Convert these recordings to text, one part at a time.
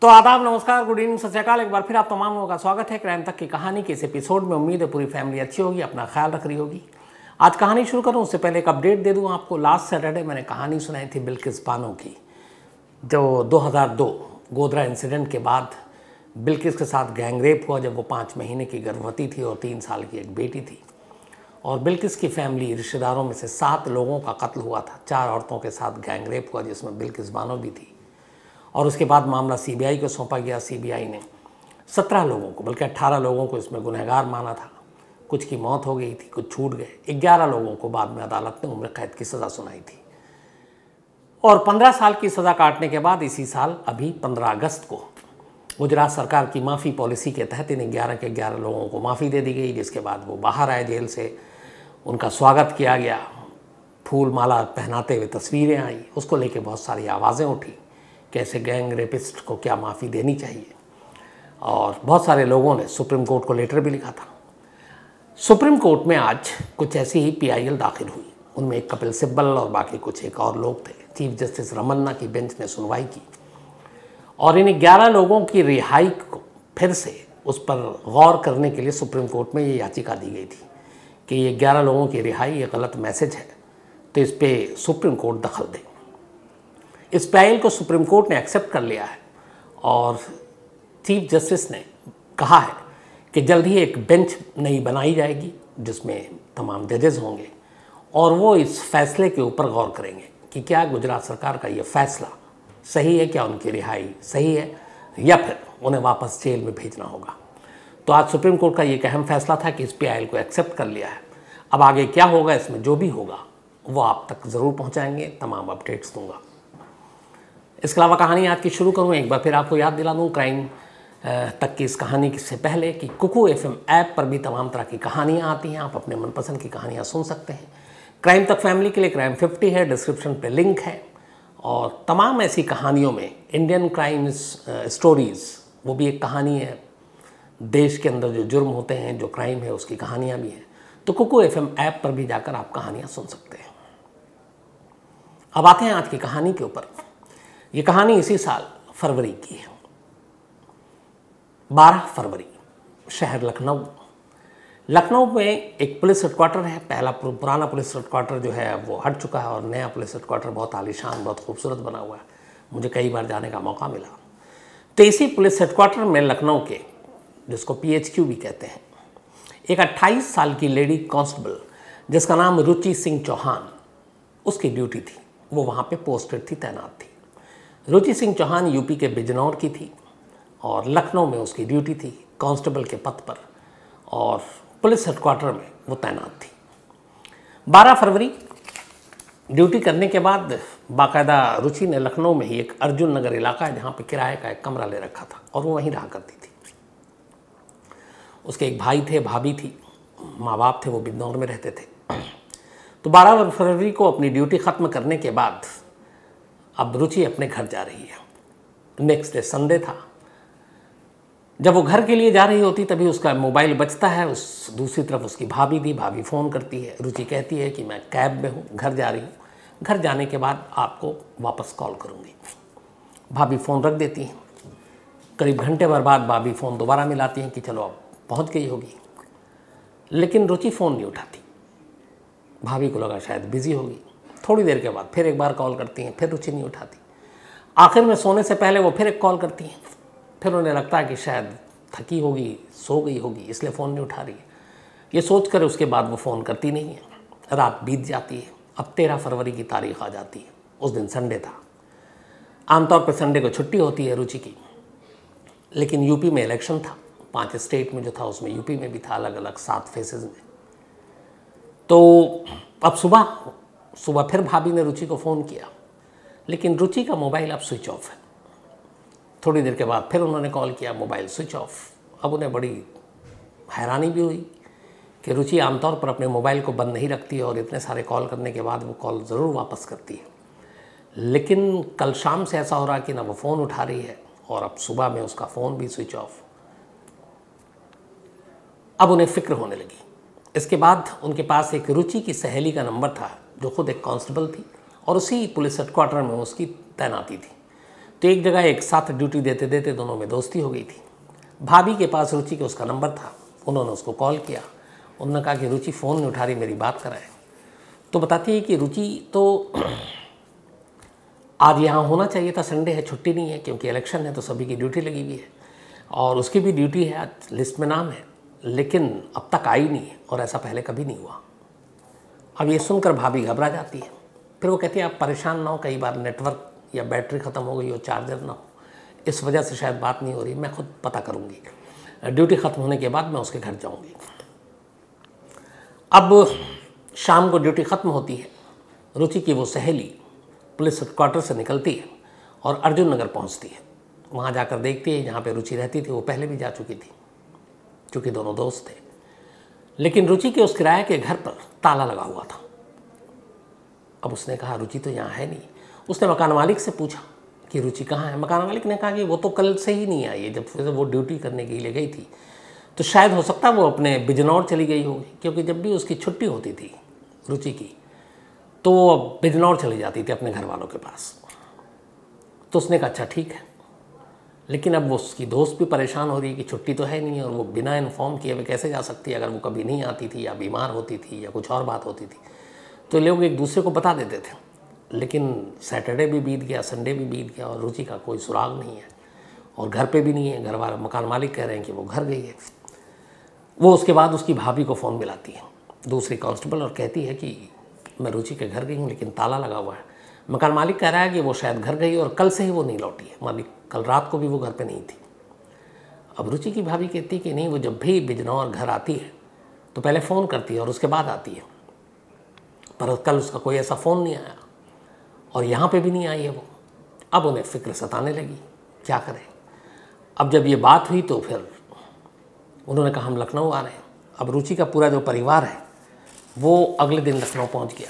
तो आदाब, नमस्कार, गुड इवनिंग, सत श्री अकाल। एक बार फिर आप तमाम लोगों का स्वागत है क्राइम तक की कहानी के इस एपिसोड में। उम्मीद है पूरी फैमिली अच्छी होगी, अपना ख्याल रख रही होगी। आज कहानी शुरू करूं उससे पहले एक अपडेट दे दूं आपको। लास्ट सैटरडे मैंने कहानी सुनाई थी बिल्किस बानो की, जो 2002 गोधरा इंसिडेंट के बाद बिल्किस के साथ गैंगरेप हुआ जब वो 5 महीने की गर्भवती थी और 3 साल की एक बेटी थी। और बिल्किस की फैमिली रिश्तेदारों में से 7 लोगों का कत्ल हुआ था। 4 औरतों के साथ गैंगरेप हुआ जिसमें बिल्किस बानो भी थी। और उसके बाद मामला सीबीआई को सौंपा गया। सीबीआई ने 17 लोगों को, बल्कि 18 लोगों को इसमें गुनहगार माना था। कुछ की मौत हो गई थी, कुछ छूट गए। 11 लोगों को बाद में अदालत ने उम्र कैद की सज़ा सुनाई थी। और 15 साल की सज़ा काटने के बाद इसी साल अभी 15 अगस्त को गुजरात सरकार की माफ़ी पॉलिसी के तहत इन 11 के 11 लोगों को माफ़ी दे दी गई, जिसके बाद वो बाहर आए जेल से। उनका स्वागत किया गया, फूल माला पहनाते हुए तस्वीरें आई। उसको लेके बहुत सारी आवाज़ें उठी कि ऐसे गैंग रेपिस्ट को क्या माफ़ी देनी चाहिए। और बहुत सारे लोगों ने सुप्रीम कोर्ट को लेटर भी लिखा था। सुप्रीम कोर्ट में आज कुछ ऐसी ही पीआईएल दाखिल हुई। उनमें एक कपिल सिब्बल और बाकी कुछ एक और लोग थे। चीफ जस्टिस रमन्ना की बेंच ने सुनवाई की और इन 11 लोगों की रिहाई को फिर से उस पर गौर करने के लिए सुप्रीम कोर्ट में ये याचिका दी गई थी कि ये 11 लोगों की रिहाई ये गलत मैसेज है, तो इस पर सुप्रीम कोर्ट दखल दे। इस पीआईएल को सुप्रीम कोर्ट ने एक्सेप्ट कर लिया है और चीफ जस्टिस ने कहा है कि जल्द ही एक बेंच नई बनाई जाएगी जिसमें तमाम जजेस होंगे और वो इस फैसले के ऊपर गौर करेंगे कि क्या गुजरात सरकार का ये फैसला सही है, क्या उनकी रिहाई सही है या फिर उन्हें वापस जेल में भेजना होगा। तो आज सुप्रीम कोर्ट का ये एक अहम फैसला था कि इस पीआईएल को एक्सेप्ट कर लिया है। अब आगे क्या होगा, इसमें जो भी होगा वो आप तक ज़रूर पहुँचाएंगे, तमाम अपडेट्स दूँगा। इसके अलावा कहानी आज की शुरू करूँ, एक बार फिर आपको याद दिला दूँ क्राइम तक की इस कहानी से पहले कि कुकू एफएम ऐप पर भी तमाम तरह की कहानियाँ आती हैं। आप अपने मनपसंद की कहानियाँ सुन सकते हैं। क्राइम तक फैमिली के लिए क्राइम 50 है, डिस्क्रिप्शन पे लिंक है। और तमाम ऐसी कहानियों में इंडियन क्राइम स्टोरीज़ वो भी एक कहानी है। देश के अंदर जो जुर्म होते हैं, जो क्राइम है, उसकी कहानियाँ भी हैं। तो कुकू एफएम ऐप पर भी जाकर आप कहानियाँ सुन सकते हैं। अब आते हैं आज की कहानी के ऊपर। ये कहानी इसी साल फरवरी की है। 12 फरवरी, शहर लखनऊ में एक पुलिस हेडक्वार्टर है। पहला पुराना पुलिस हेडक्वार्टर जो है वो हट चुका है और नया पुलिस हेडक्वार्टर बहुत आलीशान, बहुत खूबसूरत बना हुआ है। मुझे कई बार जाने का मौका मिला। तो इसी पुलिस हेडक्वार्टर में लखनऊ के, जिसको PHQ भी कहते हैं, एक 28 साल की लेडी कांस्टेबल जिसका नाम रुचि सिंह चौहान, उसकी ड्यूटी थी। वो वहाँ पे पोस्टेड थी, तैनात थी। रुचि सिंह चौहान यूपी के बिजनौर की थी और लखनऊ में उसकी ड्यूटी थी कांस्टेबल के पद पर और पुलिस हेडक्वार्टर में वो तैनात थी। 12 फरवरी ड्यूटी करने के बाद बाकायदा रुचि ने लखनऊ में ही एक अर्जुन नगर इलाका है जहाँ पे किराए का एक कमरा ले रखा था और वो वहीं रहा करती थी। उसके एक भाई थे, भाभी थी, माँ बाप थे, वो बिजनौर में रहते थे। तो 12 फरवरी को अपनी ड्यूटी ख़त्म करने के बाद अब रुचि अपने घर जा रही है। नेक्स्ट डे संडे था। जब वो घर के लिए जा रही होती तभी उसका मोबाइल बजता है। उस दूसरी तरफ उसकी भाभी थी। भाभी फ़ोन करती है। रुचि कहती है कि मैं कैब में हूँ, घर जा रही हूँ, घर जाने के बाद आपको वापस कॉल करूँगी। भाभी फ़ोन रख देती हैं। करीब घंटे भर बाद भाभी फ़ोन दोबारा मिलाती हैं कि चलो अब पहुँच गई होगी, लेकिन रुचि फ़ोन नहीं उठाती। भाभी को लगा शायद बिज़ी होगी। थोड़ी देर के बाद फिर एक बार कॉल करती हैं, फिर रुचि नहीं उठाती। आखिर में सोने से पहले वो फिर एक कॉल करती हैं। फिर उन्हें लगता है कि शायद थकी होगी, सो गई होगी, इसलिए फ़ोन नहीं उठा रही है। ये सोच कर उसके बाद वो फ़ोन करती नहीं है। रात बीत जाती है। अब 13 फरवरी की तारीख आ जाती है। उस दिन संडे था। आमतौर पर संडे को छुट्टी होती है रुचि की, लेकिन यूपी में इलेक्शन था। 5 स्टेट में जो था उसमें यूपी में भी था, अलग अलग 7 फेसेस में। तो अब सुबह फिर भाभी ने रुचि को फ़ोन किया, लेकिन रुचि का मोबाइल अब स्विच ऑफ है। थोड़ी देर के बाद फिर उन्होंने कॉल किया, मोबाइल स्विच ऑफ। अब उन्हें बड़ी हैरानी भी हुई कि रुचि आमतौर पर अपने मोबाइल को बंद नहीं रखती है और इतने सारे कॉल करने के बाद वो कॉल ज़रूर वापस करती है, लेकिन कल शाम से ऐसा हो रहा कि ना वो फ़ोन उठा रही है और अब सुबह में उसका फ़ोन भी स्विच ऑफ। अब उन्हें फ़िक्र होने लगी। इसके बाद उनके पास एक रुचि की सहेली का नंबर था जो खुद एक कांस्टेबल थी और उसी पुलिस हेडक्वार्टर में उसकी तैनाती थी। तो एक जगह एक साथ ड्यूटी देते देते दोनों में दोस्ती हो गई थी। भाभी के पास रुचि के उसका नंबर था, उन्होंने उसको कॉल किया। उन्होंने कहा कि रुचि फ़ोन नहीं उठा रही, मेरी बात कराएं। तो बताती है कि रुचि तो आज यहाँ होना चाहिए था, संडे है, छुट्टी नहीं है क्योंकि इलेक्शन है तो सभी की ड्यूटी लगी हुई है और उसकी भी ड्यूटी है, आज लिस्ट में नाम है, लेकिन अब तक आई नहीं है और ऐसा पहले कभी नहीं हुआ। अब ये सुनकर भाभी घबरा जाती है। फिर वो कहती है आप परेशान ना हो, कई बार नेटवर्क या बैटरी ख़त्म हो गई हो, चार्जर ना हो, इस वजह से शायद बात नहीं हो रही, मैं खुद पता करूँगी, ड्यूटी ख़त्म होने के बाद मैं उसके घर जाऊँगी। अब शाम को ड्यूटी ख़त्म होती है, रुचि की वो सहेली पुलिस हेडक्वार्टर से निकलती है और अर्जुन नगर पहुँचती है। वहाँ जाकर देखती है जहाँ पे रुचि रहती थी वो पहले भी जा चुकी थी, क्योंकि दोनों दोस्त थे। लेकिन रुचि के उस किराए के घर पर ताला लगा हुआ था। अब उसने कहा रुचि तो यहाँ है नहीं। उसने मकान मालिक से पूछा कि रुचि कहाँ है। मकान मालिक ने कहा कि वो तो कल से ही नहीं आई है, जब से वो ड्यूटी करने के लिए गई थी, तो शायद हो सकता है वो अपने बिजनौर चली गई होगी, क्योंकि जब भी उसकी छुट्टी होती थी रुचि की तो वो बिजनौर चली जाती थी अपने घर वालों के पास। तो उसने कहा अच्छा ठीक है, लेकिन अब वो उसकी दोस्त भी परेशान हो रही है कि छुट्टी तो है नहीं और वो बिना इन्फॉर्म किए हुए कैसे जा सकती है, अगर वो कभी नहीं आती थी या बीमार होती थी या कुछ और बात होती थी तो लोग एक दूसरे को बता देते थे। लेकिन सैटरडे भी बीत गया, संडे भी बीत गया और रुचि का कोई सुराग नहीं है और घर पे भी नहीं है। घर वाले मकान मालिक कह रहे हैं कि वो घर गई है। वो उसके बाद उसकी भाभी को फ़ोन मिलाती है, दूसरी कांस्टेबल, और कहती है कि मैं रुचि के घर गई हूँ लेकिन ताला लगा हुआ है। मकान मालिक कह रहा है कि वो शायद घर गई और कल से ही वो नहीं लौटी है, मालिक कल रात को भी वो घर पे नहीं थी। अब रुचि की भाभी कहती है कि नहीं, वो जब भी बिजनौर घर आती है तो पहले फ़ोन करती है और उसके बाद आती है, पर कल उसका कोई ऐसा फ़ोन नहीं आया और यहाँ पे भी नहीं आई है वो। अब उन्हें फ़िक्र सताने लगी, क्या करें। अब जब ये बात हुई तो फिर उन्होंने कहा हम लखनऊ आ रहे हैं। अब रुचि का पूरा जो परिवार है वो अगले दिन लखनऊ पहुँच गया।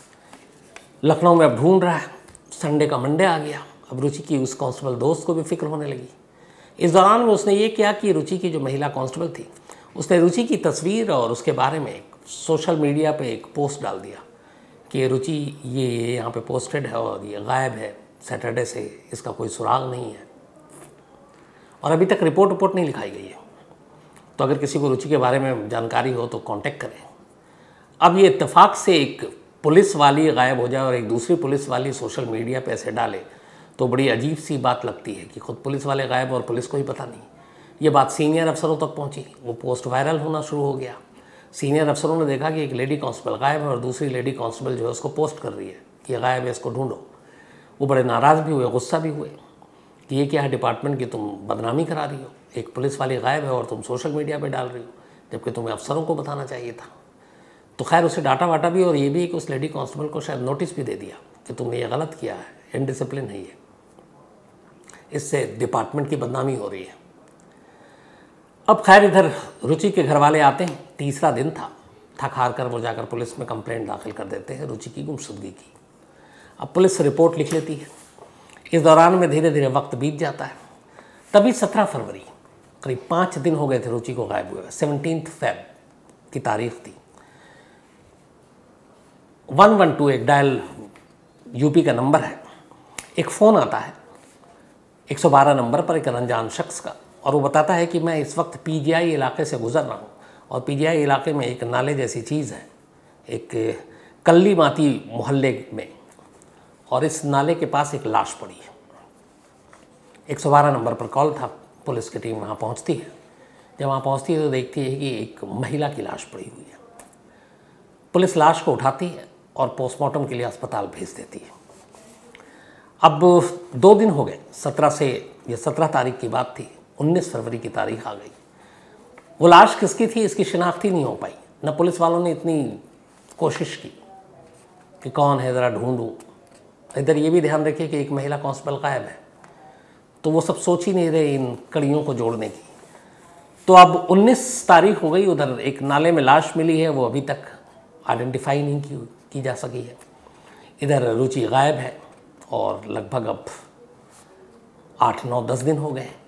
लखनऊ में अब ढूंढ रहा है, संडे का मंडे आ गया। अब रुचि की उस कांस्टेबल दोस्त को भी फिक्र होने लगी। इस दौरान में उसने ये किया कि रुचि की जो महिला कांस्टेबल थी उसने रुचि की तस्वीर और उसके बारे में सोशल मीडिया पे एक पोस्ट डाल दिया कि रुचि ये यहाँ पे पोस्टेड है और ये गायब है सैटरडे से, इसका कोई सुराग नहीं है और अभी तक रिपोर्ट नहीं लिखाई गई है। तो अगर किसी को रुचि के बारे में जानकारी हो तो कांटेक्ट करें। अब ये इत्तेफाक से एक पुलिस वाली गायब हो जाए और एक दूसरी पुलिस वाली सोशल मीडिया पे ऐसे डाले तो बड़ी अजीब सी बात लगती है कि खुद पुलिस वाले गायब और पुलिस को ही पता नहीं। ये बात सीनियर अफसरों तक पहुंची, वो पोस्ट वायरल होना शुरू हो गया। सीनियर अफसरों ने देखा कि एक लेडी कांस्टेबल गायब है और दूसरी लेडी कांस्टेबल जो है उसको पोस्ट कर रही है कि ये गायब है, इसको ढूंढो। वो बड़े नाराज़ भी हुए, गुस्सा भी हुए कि ये क्या है डिपार्टमेंट की, तुम बदनामी करा रही हो, एक पुलिस वाली गायब है और तुम सोशल मीडिया पर डाल रही हो, जबकि तुम्हें अफसरों को बताना चाहिए था। तो खैर उसे डाटा वाटा भी और ये भी कि उस लेडी कांस्टेबल को शायद नोटिस भी दे दिया कि तुमने ये गलत किया है, इनडिसिप्लिन है ये, इससे डिपार्टमेंट की बदनामी हो रही है। अब खैर इधर रुचि के घर वाले आते हैं, तीसरा दिन था, थक हार कर वो जाकर पुलिस में कंप्लेंट दाखिल कर देते हैं रुचि की गुमशुदगी की। अब पुलिस रिपोर्ट लिख लेती है। इस दौरान में धीरे धीरे वक्त बीत जाता है। तभी 17 फरवरी, करीब 5 दिन हो गए थे रुचि को गायब हुए, 17 फेब की तारीख थी। 112 एक डायल यूपी का नंबर है, एक फ़ोन आता है 112 नंबर पर एक अनजान शख्स का, और वो बताता है कि मैं इस वक्त पीजीआई इलाके से गुज़र रहा हूँ और पीजीआई इलाके में एक नाले जैसी चीज़ है, एक कल्ली माती मोहल्ले में, और इस नाले के पास एक लाश पड़ी है। 112 नंबर पर कॉल था। पुलिस की टीम वहाँ पहुँचती है। जब वहाँ पहुँचती है तो देखती है कि एक महिला की लाश पड़ी हुई है। पुलिस लाश को उठाती है और पोस्टमार्टम के लिए अस्पताल भेज देती है। अब 2 दिन हो गए, 17 से, ये 17 तारीख की बात थी, 19 फरवरी की तारीख आ गई। वो लाश किसकी थी इसकी शिनाख्त ही नहीं हो पाई। न पुलिस वालों ने इतनी कोशिश की कि कौन है ज़रा ढूंढूं। इधर ये भी ध्यान रखिए कि एक महिला कांस्टेबल गायब है, तो वो सब सोच ही नहीं रहे इन कड़ियों को जोड़ने की। तो अब 19 तारीख हो गई, उधर एक नाले में लाश मिली है, वो अभी तक आइडेंटिफाई नहीं की जा सकी है। इधर रुचि गायब है और लगभग अब 8, 9, 10 दिन हो गए।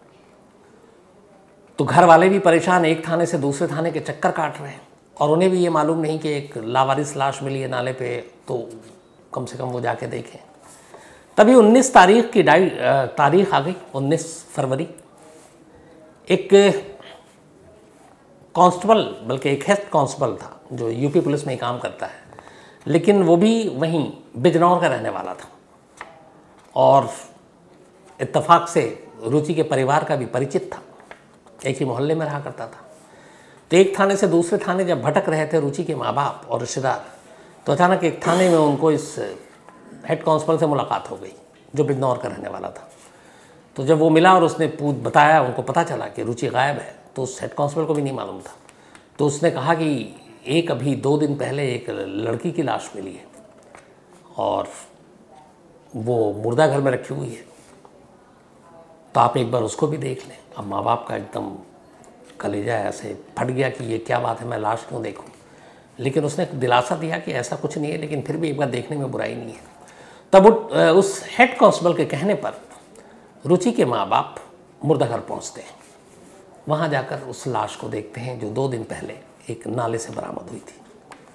तो घर वाले भी परेशान, एक थाने से दूसरे थाने के चक्कर काट रहे हैं और उन्हें भी ये मालूम नहीं कि एक लावारिस लाश मिली है नाले पे, तो कम से कम वो जाके देखें। तभी 19 तारीख की तारीख आ गई, 19 फरवरी। एक कांस्टेबल, बल्कि एक हेड कांस्टेबल था जो यूपी पुलिस में ही काम करता है, लेकिन वो भी वहीं बिजनौर का रहने वाला था और इत्तेफाक से रुचि के परिवार का भी परिचित था, एक ही मोहल्ले में रहा करता था। तो एक थाने से दूसरे थाने जब भटक रहे थे रुचि के माँ बाप और रिश्तेदार, तो अचानक एक थाने में उनको इस हेड कांस्टेबल से मुलाकात हो गई जो बिजनौर का रहने वाला था। तो जब वो मिला और उसने बताया, उनको पता चला कि रुचि गायब है, तो उस हेड कांस्टेबल को भी नहीं मालूम था। तो उसने कहा कि एक अभी 2 दिन पहले एक लड़की की लाश मिली है और वो मुर्दा घर में रखी हुई है, तो आप एक बार उसको भी देख लें। अब माँ बाप का एकदम कलेजा ऐसे फट गया कि ये क्या बात है, मैं लाश क्यों देखूं। लेकिन उसने दिलासा दिया कि ऐसा कुछ नहीं है, लेकिन फिर भी एक बार देखने में बुराई नहीं है। तब उस हेड कांस्टेबल के कहने पर रुचि के माँ बाप मुर्दा घर पहुँचते हैं। वहाँ जाकर उस लाश को देखते हैं जो 2 दिन पहले एक नाले से बरामद हुई थी।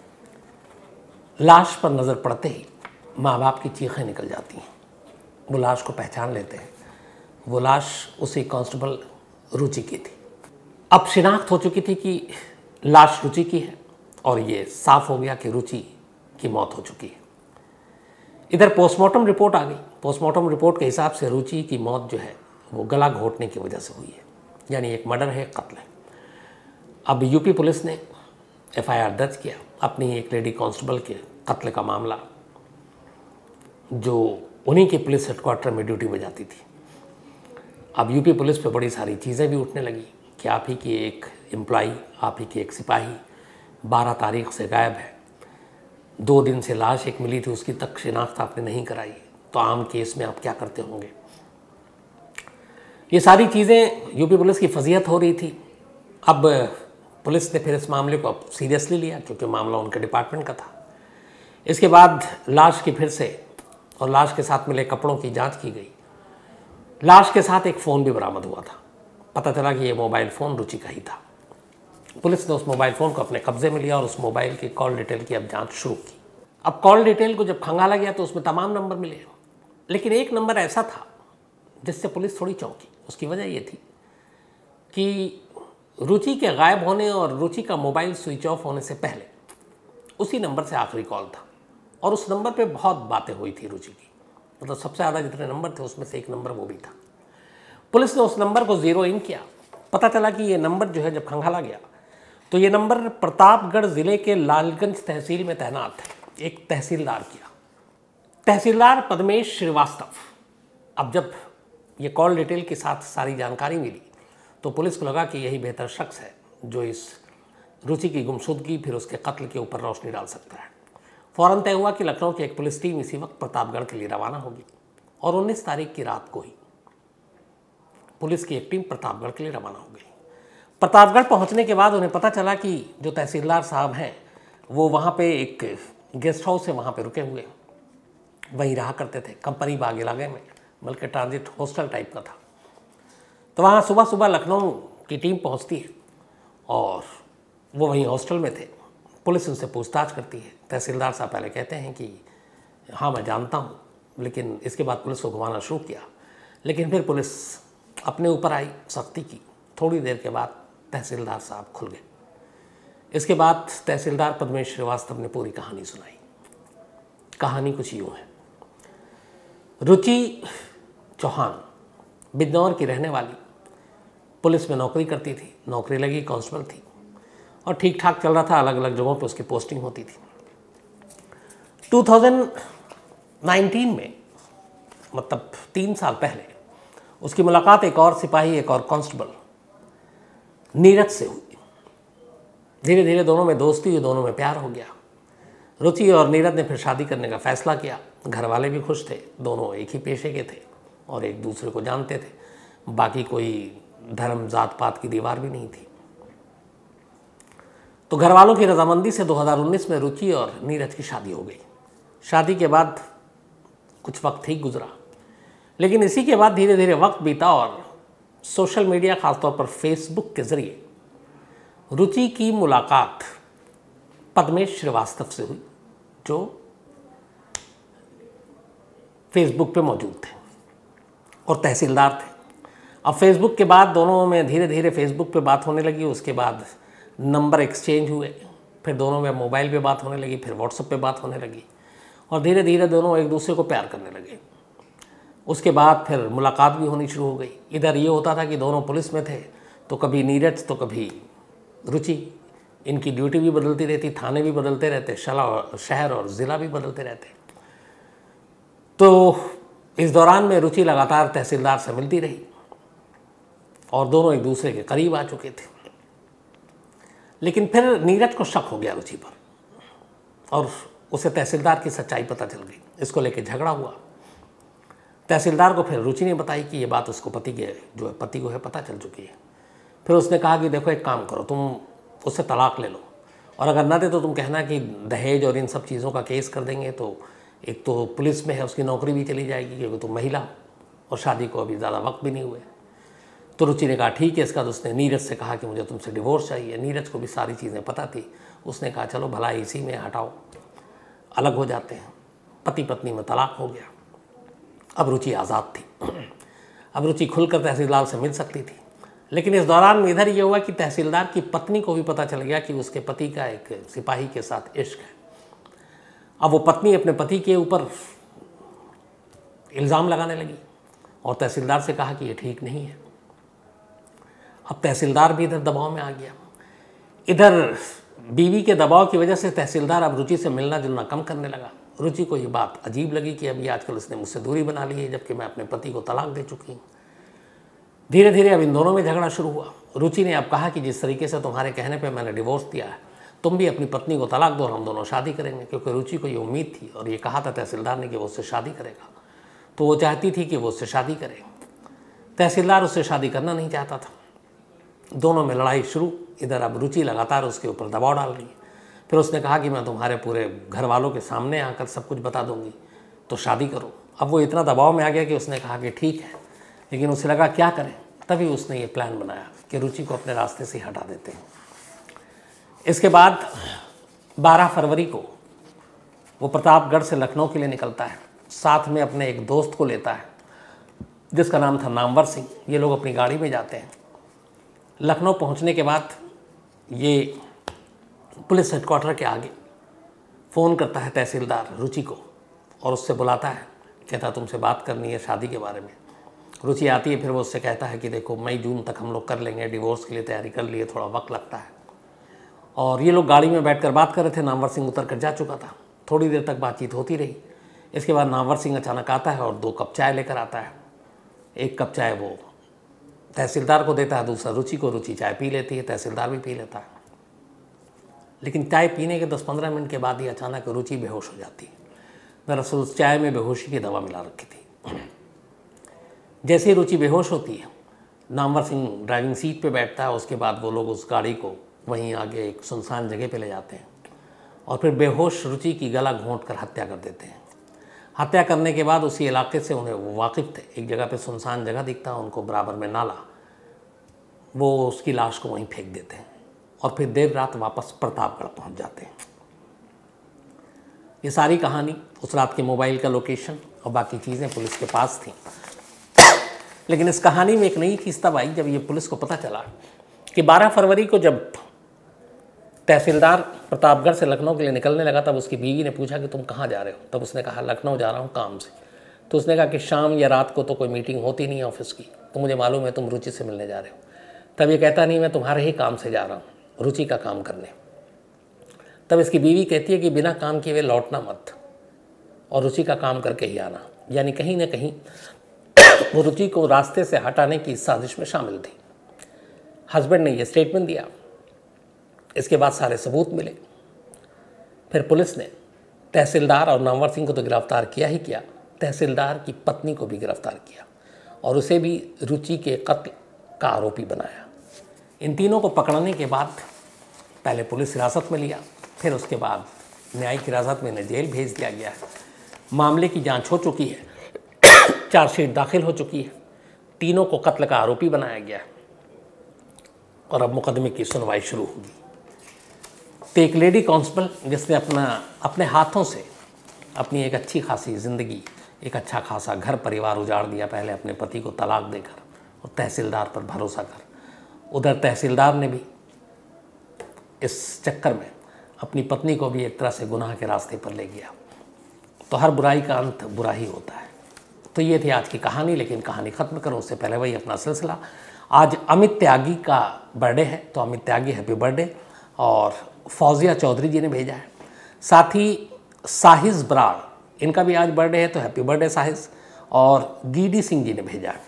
लाश पर नज़र पड़ते ही माँ बाप की चीखें निकल जाती हैं। वो लाश को पहचान लेते हैं, वो लाश उसी कांस्टेबल रुचि की थी। अब शिनाख्त हो चुकी थी कि लाश रुचि की है और ये साफ हो गया कि रुचि की मौत हो चुकी है। इधर पोस्टमार्टम रिपोर्ट आ गई। पोस्टमार्टम रिपोर्ट के हिसाब से रुचि की मौत जो है वो गला घोंटने की वजह से हुई है, यानी एक मर्डर है, कत्ल है। अब यूपी पुलिस ने FIR दर्ज किया अपनी एक लेडी कांस्टेबल के कत्ल का मामला, जो उन्हीं के पुलिस हेडक्वार्टर में ड्यूटी बजाती थी। अब यूपी पुलिस पे बड़ी सारी चीज़ें भी उठने लगी कि आप ही की एक एम्प्लॉई, आप ही की एक सिपाही 12 तारीख से गायब है, 2 दिन से लाश एक मिली थी, उसकी तक शिनाख्त आपने नहीं कराई, तो आम केस में आप क्या करते होंगे। ये सारी चीज़ें यूपी पुलिस की फजीहत हो रही थी। अब पुलिस ने फिर इस मामले को अब सीरियसली लिया क्योंकि मामला उनके डिपार्टमेंट का था। इसके बाद लाश की फिर से और लाश के साथ मिले कपड़ों की जांच की गई। लाश के साथ एक फ़ोन भी बरामद हुआ था। पता चला कि ये मोबाइल फ़ोन रुचि का ही था। पुलिस ने उस मोबाइल फ़ोन को अपने कब्जे में लिया और उस मोबाइल की कॉल डिटेल की अब जांच शुरू की। अब कॉल डिटेल को जब खंगाला गया तो उसमें तमाम नंबर मिले, लेकिन एक नंबर ऐसा था जिससे पुलिस थोड़ी चौंकी। उसकी वजह ये थी कि रुचि के गायब होने और रुचि का मोबाइल स्विच ऑफ होने से पहले उसी नंबर से आखिरी कॉल था और उस नंबर पे बहुत बातें हुई थी रुचि की। मतलब सबसे ज़्यादा जितने नंबर थे उसमें से एक नंबर वो भी था। पुलिस ने उस नंबर को ज़ीरो इन किया। पता चला कि ये नंबर जो है जब खंगाला गया तो ये नंबर प्रतापगढ़ ज़िले के लालगंज तहसील में तैनात है एक तहसीलदार किया, तहसीलदार पद्मेश श्रीवास्तव। अब जब ये कॉल डिटेल के साथ सारी जानकारी मिली तो पुलिस को लगा कि यही बेहतर शख्स है जो इस रुचि की गुमशुदगी फिर उसके कत्ल के ऊपर रोशनी डाल सकता है। फ़ौरन तय हुआ कि लखनऊ की एक पुलिस टीम इसी वक्त प्रतापगढ़ के लिए रवाना होगी और 19 तारीख की रात को ही पुलिस की एक टीम प्रतापगढ़ के लिए रवाना हो गई। प्रतापगढ़ पहुंचने के बाद उन्हें पता चला कि जो तहसीलदार साहब हैं वो वहाँ पे एक गेस्ट हाउस है, वहाँ पे रुके हुए, वहीं रहा करते थे, कंपनी बाग इलाके में, बल्कि ट्रांजिट हॉस्टल टाइप का था। तो वहाँ सुबह सुबह लखनऊ की टीम पहुँचती है और वो वहीं हॉस्टल में थे। पुलिस उनसे पूछताछ करती है। तहसीलदार साहब पहले कहते हैं कि हाँ मैं जानता हूँ, लेकिन इसके बाद पुलिस को घुमाना शुरू किया। लेकिन फिर पुलिस अपने ऊपर आई, सख्ती की। थोड़ी देर के बाद तहसीलदार साहब खुल गए। इसके बाद तहसीलदार पद्मेश श्रीवास्तव ने पूरी कहानी सुनाई। कहानी कुछ यूँ है। रुचि चौहान बिजनौर की रहने वाली, पुलिस में नौकरी करती थी, नौकरी लगी, कांस्टेबल थी और ठीक ठाक चल रहा था। अलग अलग जगहों पे उसकी पोस्टिंग होती थी। 2019 में, मतलब 3 साल पहले, उसकी मुलाकात एक और सिपाही, एक और कांस्टेबल नीरज से हुई। धीरे धीरे दोनों में दोस्ती हुई, दोनों में प्यार हो गया। रुचि और नीरज ने फिर शादी करने का फैसला किया। घर वाले भी खुश थे, दोनों एक ही पेशे के थे और एक दूसरे को जानते थे। बाकी कोई धर्म जात पात की दीवार भी नहीं थी। तो घर वालों की रजामंदी से 2019 में रुचि और नीरज की शादी हो गई। शादी के बाद कुछ वक्त ठीक गुजरा, लेकिन इसी के बाद धीरे धीरे वक्त बीता और सोशल मीडिया, खासतौर पर फेसबुक के ज़रिए रुचि की मुलाकात पद्मेश श्रीवास्तव से हुई, जो फेसबुक पे मौजूद थे और तहसीलदार थे। अब फेसबुक के बाद दोनों में धीरे धीरे फेसबुक पे बात होने लगी, उसके बाद नंबर एक्सचेंज हुए, फिर दोनों में मोबाइल पे बात होने लगी, फिर व्हाट्सएप पे बात होने लगी और धीरे धीरे दोनों एक दूसरे को प्यार करने लगे। उसके बाद फिर मुलाकात भी होनी शुरू हो गई। इधर ये होता था कि दोनों पुलिस में थे, तो कभी नीरज तो कभी रुचि, इनकी ड्यूटी भी बदलती रहती, थाने भी बदलते रहते, शहर और ज़िला भी बदलते रहते। तो इस दौरान में रुचि लगातार तहसीलदार से मिलती रही और दोनों एक दूसरे के करीब आ चुके थे। लेकिन फिर नीरज को शक हो गया रुचि पर और उसे तहसीलदार की सच्चाई पता चल गई। इसको लेके झगड़ा हुआ। तहसीलदार को फिर रुचि ने बताई कि ये बात उसको पति को है पता चल चुकी है। फिर उसने कहा कि देखो एक काम करो, तुम उससे तलाक ले लो और अगर ना दे तो तुम कहना कि दहेज और इन सब चीज़ों का केस कर देंगे, तो एक तो पुलिस में है, उसकी नौकरी भी चली जाएगी क्योंकि तुम महिला हो और शादी को अभी ज़्यादा वक्त भी नहीं हुए। तो रुचि ने कहा ठीक है। इसका तो उसने नीरज से कहा कि मुझे तुमसे डिवोर्स चाहिए। नीरज को भी सारी चीज़ें पता थी। उसने कहा चलो भला इसी में हटाओ, अलग हो जाते हैं। पति पत्नी में तलाक हो गया। अब रुचि आज़ाद थी। अब रुचि खुलकर तहसीलदार से मिल सकती थी। लेकिन इस दौरान में इधर ये हुआ कि तहसीलदार की पत्नी को भी पता चल गया कि उसके पति का एक सिपाही के साथ इश्क है। अब वो पत्नी अपने पति के ऊपर इल्ज़ाम लगाने लगी और तहसीलदार से कहा कि ये ठीक नहीं है। अब तहसीलदार भी इधर दबाव में आ गया। इधर बीवी के दबाव की वजह से तहसीलदार अब रुचि से मिलना जुलना कम करने लगा। रुचि को ये बात अजीब लगी कि अभी आजकल इसने मुझसे दूरी बना ली है, जबकि मैं अपने पति को तलाक दे चुकी हूँ। धीरे धीरे अब इन दोनों में झगड़ा शुरू हुआ। रुचि ने अब कहा कि जिस तरीके से तुम्हारे कहने पे मैंने डिवोर्स दिया है, तुम भी अपनी पत्नी को तलाक दो और हम दोनों शादी करेंगे। क्योंकि रुचि को ये उम्मीद थी और ये कहा था तहसीलदार ने कि वो उससे शादी करेगा, तो वो चाहती थी कि वो उससे शादी करे। तहसीलदार उससे शादी करना नहीं चाहता था। दोनों में लड़ाई शुरू। इधर अब रुचि लगातार उसके ऊपर दबाव डाल रही है। फिर उसने कहा कि मैं तुम्हारे पूरे घर वालों के सामने आकर सब कुछ बता दूंगी, तो शादी करो। अब वो इतना दबाव में आ गया कि उसने कहा कि ठीक है, लेकिन उसे लगा क्या करें। तभी उसने ये प्लान बनाया कि रुचि को अपने रास्ते से हटा देते हैं। इसके बाद 12 फरवरी को वो प्रतापगढ़ से लखनऊ के लिए निकलता है। साथ में अपने एक दोस्त को लेता है जिसका नाम था नामवर सिंह। ये लोग अपनी गाड़ी में जाते हैं। लखनऊ पहुंचने के बाद ये पुलिस हेडक्वार्टर के आगे फ़ोन करता है तहसीलदार रुचि को और उससे बुलाता है। कहता तुमसे बात करनी है शादी के बारे में। रुचि आती है। फिर वो उससे कहता है कि देखो मई जून तक हम लोग कर लेंगे, डिवोर्स के लिए तैयारी कर लिए, थोड़ा वक्त लगता है। और ये लोग गाड़ी में बैठकर बात कर रहे थे। नामवर सिंह उतर कर जा चुका था। थोड़ी देर तक बातचीत होती रही। इसके बाद नामवर सिंह अचानक आता है और 2 कप चाय लेकर आता है। एक कप चाय वो तहसीलदार को देता है, दूसरा रुचि को। रुचि चाय पी लेती है, तहसीलदार भी पी लेता है। लेकिन चाय पीने के 10-15 मिनट के बाद ही अचानक रुचि बेहोश हो जाती है। दरअसल उस चाय में बेहोशी की दवा मिला रखी थी। जैसे ही रुचि बेहोश होती है, नामवर सिंह ड्राइविंग सीट पे बैठता है। उसके बाद वो लोग उस गाड़ी को वहीं आगे एक सुनसान जगह पे ले जाते हैं और फिर बेहोश रुचि की गला घोंट कर हत्या कर देते हैं। हत्या करने के बाद उसी इलाके से उन्हें वो वाकिफ़ थे। एक जगह पे सुनसान जगह दिखता है उनको, बराबर में नाला। वो उसकी लाश को वहीं फेंक देते हैं और फिर देर रात वापस प्रतापगढ़ पहुंच जाते हैं। ये सारी कहानी, उस रात के मोबाइल का लोकेशन और बाकी चीज़ें पुलिस के पास थी। लेकिन इस कहानी में एक नई चीज़ तब आई जब ये पुलिस को पता चला कि 12 फरवरी को जब तहसीलदार प्रतापगढ़ से लखनऊ के लिए निकलने लगा, तब उसकी बीवी ने पूछा कि तुम कहाँ जा रहे हो। तब उसने कहा लखनऊ जा रहा हूँ काम से। तो उसने कहा कि शाम या रात को तो कोई मीटिंग होती नहीं है ऑफिस की, तो मुझे मालूम है तुम रुचि से मिलने जा रहे हो। तब ये कहता नहीं, मैं तुम्हारे ही काम से जा रहा हूँ, रुचि का काम करने। तब इसकी बीवी कहती है कि बिना काम किए हुए लौटना मत और रुचि का काम करके ही आना। यानी कहीं ना कहीं वो रुचि को रास्ते से हटाने की साजिश में शामिल थी। हस्बैंड ने ये स्टेटमेंट दिया। इसके बाद सारे सबूत मिले। फिर पुलिस ने तहसीलदार और नामवर सिंह को तो गिरफ्तार किया ही किया, तहसीलदार की पत्नी को भी गिरफ्तार किया और उसे भी रुचि के कत्ल का आरोपी बनाया। इन तीनों को पकड़ने के बाद पहले पुलिस हिरासत में लिया, फिर उसके बाद न्यायिक हिरासत में इन्हें जेल भेज दिया गया है। मामले की जांच हो चुकी है, चार्जशीट दाखिल हो चुकी है, तीनों को कत्ल का आरोपी बनाया गया है और अब मुकदमे की सुनवाई शुरू होगी। तो एक लेडी कांस्टेबल जिसने अपने हाथों से अपनी एक अच्छी खासी ज़िंदगी एक अच्छा खासा घर परिवार उजाड़ दिया पहले अपने पति को तलाक देकर और तहसीलदार पर भरोसा कर। उधर तहसीलदार ने भी इस चक्कर में अपनी पत्नी को भी एक तरह से गुनाह के रास्ते पर ले गया। तो हर बुराई का अंत बुरा ही होता है। तो ये थी आज की कहानी, लेकिन कहानी ख़त्म करो उससे पहले वही अपना सिलसिला। आज अमित त्यागी का बर्थडे है, तो अमित त्यागी हैप्पी बर्थडे। और फौजिया चौधरी जी ने भेजा है, साथ ही साहिज बराड़, इनका भी आज बर्थडे है, तो हैप्पी बर्थडे साहिज। और गिडी सिंह जी ने भेजा है।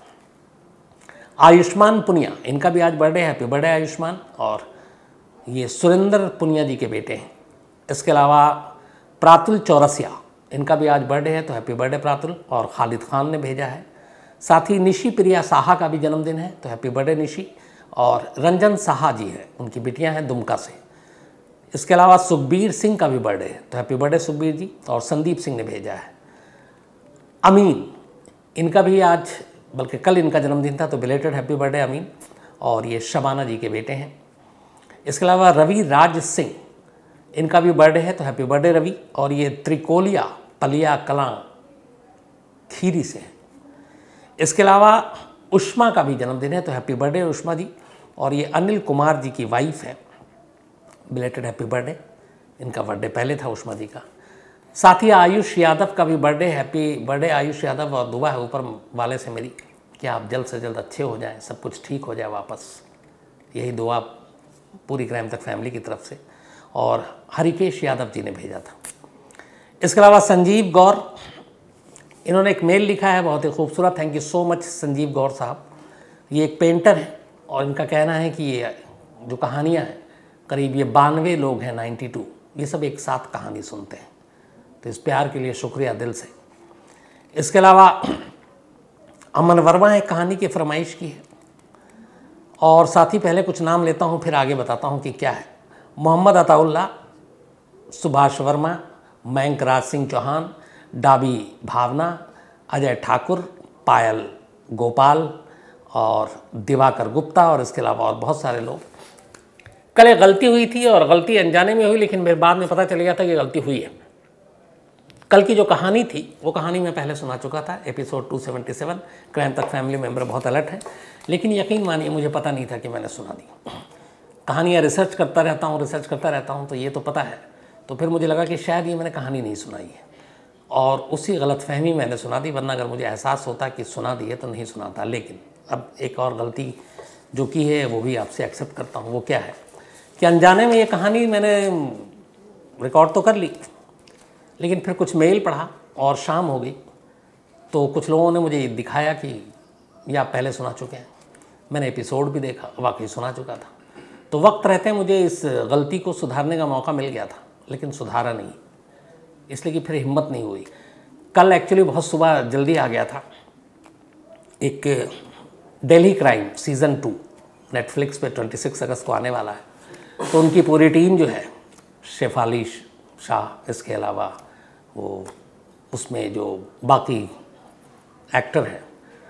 आयुष्मान पुनिया, इनका भी आज बर्थडे है, हैप्पी बर्थडे आयुष्मान। और ये सुरेंद्र पुनिया जी के बेटे हैं। इसके अलावा प्रातुल चौरसिया, इनका भी आज बर्थडे है, तो हैप्पी बर्थडे प्रातुल। और खालिद खान ने भेजा है। साथ ही निशी प्रिया साहा का भी जन्मदिन है, तो हैप्पी बर्थडे निशी। और रंजन साहा जी हैं, उनकी बिटियां हैं दुमका से। इसके अलावा सुखबीर सिंह का भी बर्थडे है, तो हैप्पी बर्थडे सुखबीर जी। और संदीप सिंह ने भेजा है। अमीन, इनका भी आज, बल्कि कल इनका जन्मदिन था, तो बिलेटेड हैप्पी बर्थडे अमीन। और ये शबाना जी के बेटे हैं। इसके अलावा रवि राज सिंह, इनका भी बर्थडे है, तो हैप्पी बर्थडे रवि। और ये त्रिकोलिया पलिया कलां खीरी से हैं। इसके अलावा उष्मा का भी जन्मदिन है, तो हैप्पी बर्थडे उष्मा जी। और ये अनिल कुमार जी की वाइफ है, बिलेटेड हैप्पी बर्थडे। इनका बर्थडे पहले था उष्मा जी का। साथ ही आयुष यादव का भी birthday, happy birthday Ayush Yadav. और दुआ है ऊपर वाले से मेरी कि आप जल्द से जल्द अच्छे हो जाएं, सब कुछ ठीक हो जाए वापस। यही दुआ पूरी क्राइम तक फैमिली की तरफ से। और हरिकेश यादव जी ने भेजा था। इसके अलावा संजीव गौर, इन्होंने एक मेल लिखा है, बहुत ही खूबसूरत। Thank you so much Sanjeev Gaur साहब। ये एक पेंटर हैं और इनका कहना है कि ये जो कहानियाँ हैं, करीब ये 92 लोग हैं, 92, ये सब एक साथ कहानी सुनते हैं। तो इस प्यार के लिए शुक्रिया दिल से। इसके अलावा अमन वर्मा एक कहानी की फरमाइश की है। और साथ ही पहले कुछ नाम लेता हूँ, फिर आगे बताता हूँ कि क्या है। मोहम्मद अताउल्ला, सुभाष वर्मा, मयंक राज सिंह चौहान, डाबी भावना, अजय ठाकुर, पायल गोपाल और दिवाकर गुप्ता। और इसके अलावा और बहुत सारे लोग। कल एक गलती हुई थी और गलती अनजाने में हुई, लेकिन मेरे बाद में पता चल गया था कि गलती हुई है। कल की जो कहानी थी वो कहानी मैं पहले सुना चुका था, एपिसोड 277। क्राइम तक फैमिली मेंबर बहुत अलर्ट है, लेकिन यकीन मानिए मुझे पता नहीं था कि मैंने सुना दी। कहानियाँ रिसर्च करता रहता हूँ तो ये तो पता है। तो फिर मुझे लगा कि शायद ये मैंने कहानी नहीं सुनाई है, और उसी गलतफहमी मैंने सुना दी। वरना अगर मुझे एहसास होता कि सुना दी है तो नहीं सुनाता। लेकिन अब एक और गलती जो की है वो भी आपसे एक्सेप्ट करता हूँ। वो क्या है कि अनजाने में ये कहानी मैंने रिकॉर्ड तो कर ली, लेकिन फिर कुछ मेल पढ़ा और शाम हो गई, तो कुछ लोगों ने मुझे दिखाया कि ये आप पहले सुना चुके हैं। मैंने एपिसोड भी देखा, वाकई सुना चुका था। तो वक्त रहते मुझे इस गलती को सुधारने का मौका मिल गया था, लेकिन सुधारा नहीं, इसलिए कि फिर हिम्मत नहीं हुई। कल एक्चुअली बहुत सुबह जल्दी आ गया था। एक दिल्ली क्राइम सीज़न 2 नेटफ्लिक्स पे 26 अगस्त को आने वाला है। तो उनकी पूरी टीम जो है, शेफाली शाह, इसके अलावा वो उसमें जो बाकी एक्टर हैं,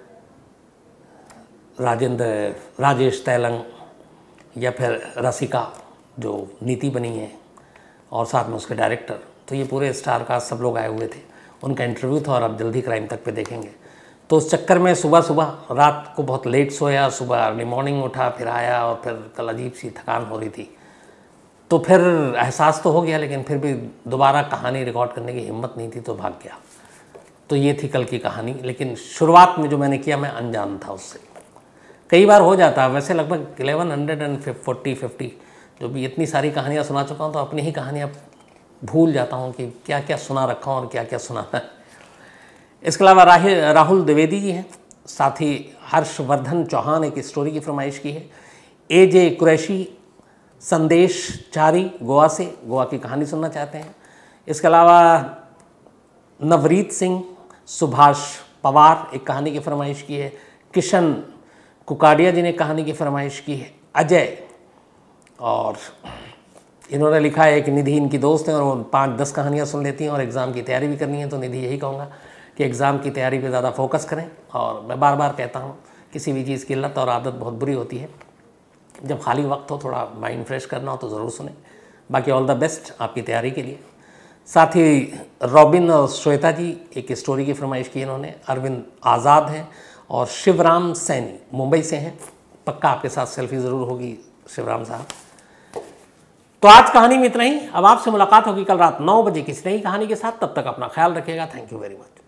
राजेश तैलंग या फिर रसिका जो नीति बनी है, और साथ में उसके डायरेक्टर, तो ये पूरे स्टार कास्ट सब लोग आए हुए थे। उनका इंटरव्यू था और अब जल्दी क्राइम तक पे देखेंगे। तो उस चक्कर में सुबह सुबह रात को बहुत लेट सोया, सुबह अर्ली मॉर्निंग उठा, फिर आया, और फिर कल अजीब सी थकान हो रही थी। तो फिर एहसास तो हो गया, लेकिन फिर भी दोबारा कहानी रिकॉर्ड करने की हिम्मत नहीं थी, तो भाग गया। तो ये थी कल की कहानी। लेकिन शुरुआत में जो मैंने किया, मैं अनजान था उससे। कई बार हो जाता है वैसे, लगभग 1150 जो भी इतनी सारी कहानियाँ सुना चुका हूँ, तो अपनी ही कहानियाँ भूल जाता हूँ कि क्या क्या सुना रखा हूँ और क्या क्या सुनाना है। इसके अलावा राहुल द्विवेदी जी हैं। साथ ही हर्षवर्धन चौहान एक स्टोरी की फरमाइश की है। AJ कुरैशी संदेश चारी गोवा से, गोवा की कहानी सुनना चाहते हैं। इसके अलावा नवरीत सिंह, सुभाष पवार एक कहानी की फरमाइश की है। किशन कुकाडिया जी ने कहानी की फरमाइश की है। अजय, और इन्होंने लिखा है कि निधि इनकी दोस्त हैं और वो 5-10 कहानियाँ सुन लेती हैं और एग्ज़ाम की तैयारी भी करनी है। तो निधि यही कहूँगा कि एग्ज़ाम की तैयारी पे ज़्यादा फोकस करें। और मैं बार बार कहता हूँ, किसी भी चीज़ की लत और आदत बहुत बुरी होती है। जब खाली वक्त हो, थोड़ा माइंड फ्रेश करना हो तो ज़रूर सुने। बाकी ऑल द बेस्ट आपकी तैयारी के लिए। साथ ही रॉबिन और श्वेता जी एक स्टोरी की फरमाइश की इन्होंने। अरविंद आज़ाद हैं और शिवराम सैनी मुंबई से हैं। पक्का आपके साथ सेल्फी ज़रूर होगी शिवराम साहब। तो आज कहानी में इतना ही। अब आपसे मुलाकात होगी कल रात 9 बजे किसी नई कहानी के साथ। तब तक अपना ख्याल रखिएगा। Thank you very much.